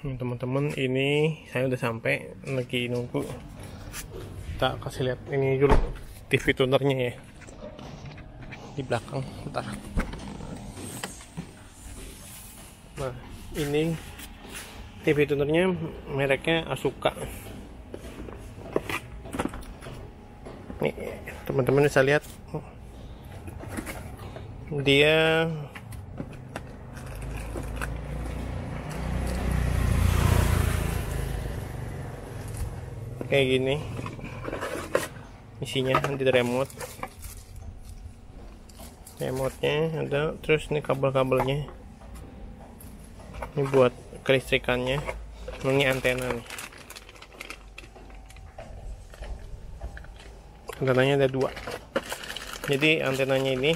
Teman-teman, ini saya udah sampai, lagi nunggu. Kita kasih lihat ini dulu TV tunernya ya, di belakang. Bentar. Nah, ini TV tunernya mereknya Asuka. Nih, teman-teman bisa lihat, dia kayak gini isinya. Nanti remote-nya ada, terus ini kabel-kabelnya, ini buat kelistrikannya. Ini antena nih, antenanya ada 2. Jadi antenanya ini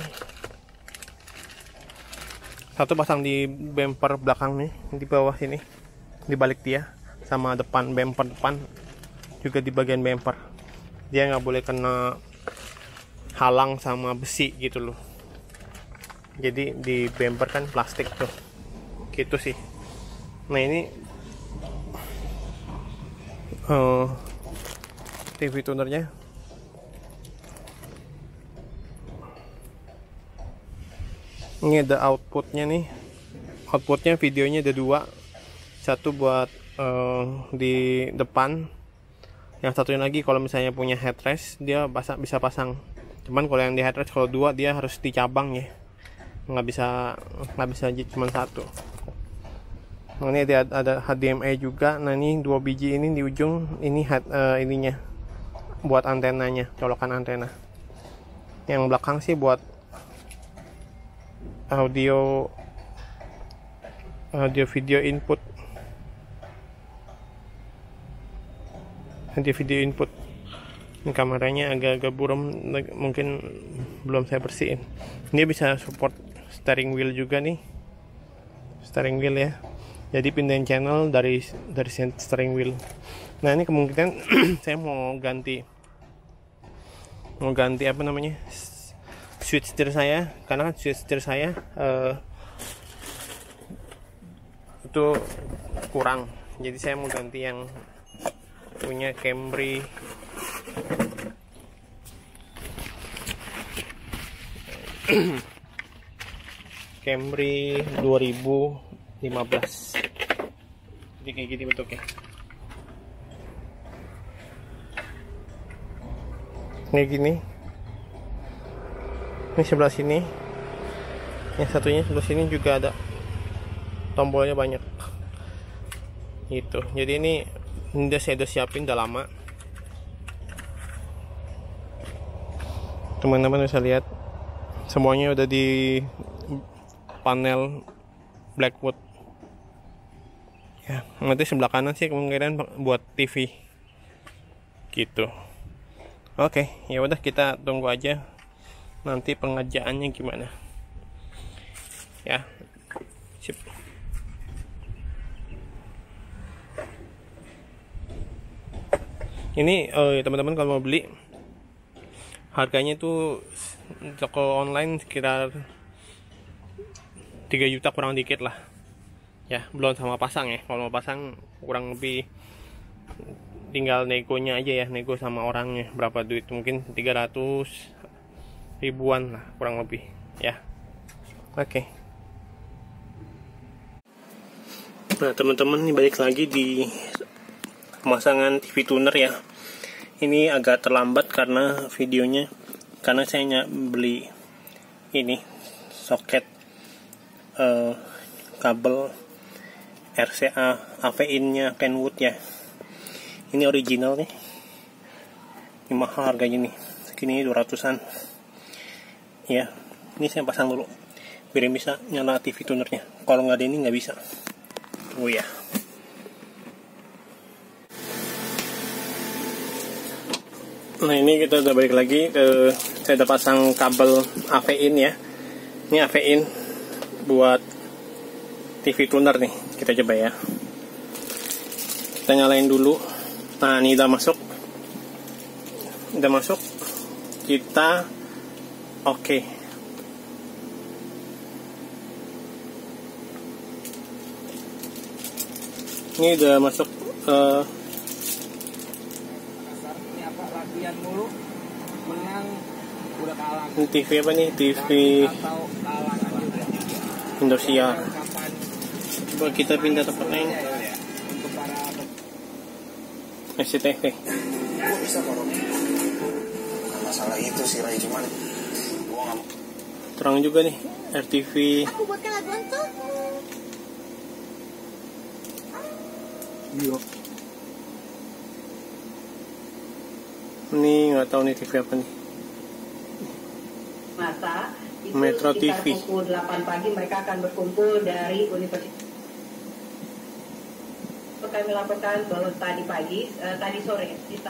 satu pasang di bumper belakang nih, di bawah sini, di balik dia, sama depan bumper depan juga di bagian bumper. Dia nggak boleh kena halang sama besi gitu loh. Jadi di bumper kan plastik tuh, gitu sih. Nah, ini TV tunernya. Ini ada outputnya nih. Outputnya videonya ada 2. Satu buat di depan. Yang satunya lagi kalau misalnya punya headrest, dia bisa pasang. Cuman kalau yang di headrest, kalau 2 dia harus dicabang ya. Nggak bisa cuma 1. Nah, ini ada HDMI juga. Nah, ini 2 biji ini di ujung. Ini ininya buat antenanya, colokan antena. Yang belakang sih buat audio video input. Video input. Ini kameranya agak-agak buram, mungkin belum saya bersihin. Ini bisa support steering wheel juga nih, steering wheel ya. Jadi pindahin channel dari steering wheel. Nah, ini kemungkinan saya mau ganti apa namanya, switch steer saya, karena kan switch steer saya itu kurang. Jadi saya mau ganti yang punya Camry. Camry 2015. Jadi kayak gini bentuknya. Kayak gini. Ini sebelah sini. Yang satunya sebelah sini juga ada tombolnya banyak. Gitu. Jadi ini saya udah siapin udah lama. Teman-teman bisa lihat semuanya udah di panel Blackwood ya. Nanti sebelah kanan sih kemungkinan buat TV gitu. Oke, ya udah, kita tunggu aja nanti pengerjaannya gimana ya. Sip. Ini teman-teman kalau mau beli, harganya tuh toko online sekitar 3 juta kurang dikit lah ya, belum sama pasang ya. Kalau mau pasang kurang lebih tinggal negonya aja ya, nego sama orangnya berapa duit, mungkin 300 ribuan lah kurang lebih ya. Oke. Nah, teman-teman, ini balik lagi di pemasangan TV tuner ya. Ini agak terlambat karena videonya, karena saya beli ini soket kabel RCA AV-in-nya Kenwood ya. Ini original nih. Ini mahal harganya nih. Segini 200-an. Ya, ini saya pasang dulu biar bisa nyala TV tunernya. Kalau nggak ada ini nggak bisa. Oh ya. Nah, ini kita udah balik lagi ke, saya udah pasang kabel AV-in ya. Ini AV-in buat TV tuner nih. Kita coba ya. Kita nyalain dulu. Nah, ini udah masuk. Kita oke. Ini udah masuk ini apa latihan mulu menang udah kalah. ini TV apa nih? TV Atau kalah juga. Indosiar. Kapan Coba kita pindah tempat lain. untuk para SCTV. Gue bisa kok, Rob. Bukan masalah itu sih, Ray. Cuman gue gak mau. Terang juga nih RTV. Aku buatkan lagu untukmu. Iya. Ini nggak tahu nih TV apa nih. Masa itu Metro sekitar TV. pukul 8 pagi mereka akan berkumpul dari Universitas. Kami laporkan bahwa tadi pagi, tadi sore kita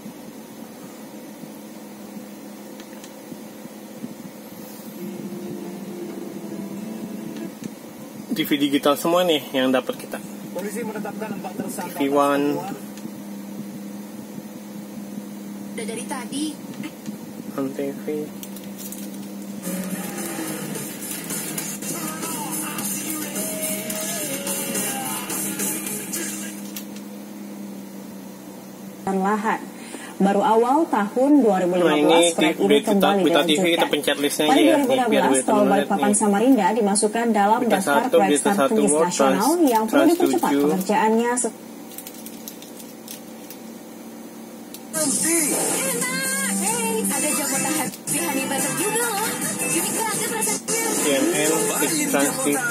TV digital semua nih yang dapat kita. polisi menetapkan 4 tersangka. TV One, Udah dari tadi. Antv. Lahan. Baru awal tahun 2015 Nah, ini proyek ini kembali Berita TV kita dilanjutkan. pencet listnya Pada aja ya. Nih, biar 2016, berita Tol lihat Balikpapan nih. Samarinda dimasukkan dalam Berita daftar 1, proyek berita 1 strategis World, nasional yang perlu Trans dipercepat 7. pengerjaannya. Enak. Hey, ada jamu tahan honey butter juga loh. Unik banget rasanya. CNN, Trans TV.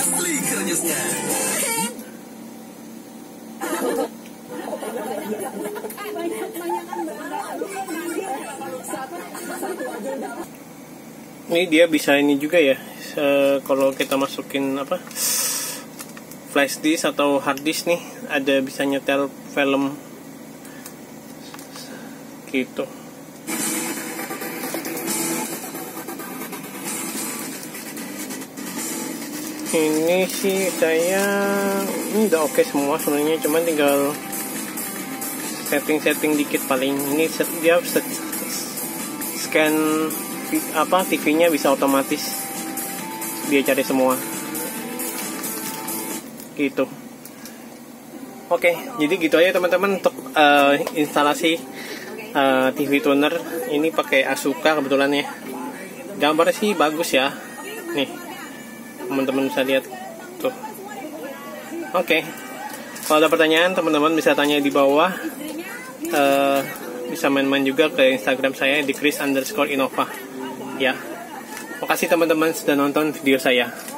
Ini dia bisa ini juga ya. Kalau kita masukin apa? Flash disk atau hard disk nih, ada bisa nyetel film gitu. Ini sih saya ini udah oke semua sebenarnya, cuman tinggal setting dikit paling. Ini dia scan apa TV-nya bisa otomatis dia cari semua gitu. Oke, jadi gitu aja teman-teman untuk instalasi TV tuner ini pakai Asuka kebetulan ya. Gambarnya sih bagus ya, nih teman-teman bisa lihat tuh. Oke, kalau ada pertanyaan teman-teman bisa tanya di bawah. Bisa main-main juga ke Instagram saya di Chris_Innova ya. Makasih teman-teman sudah nonton video saya.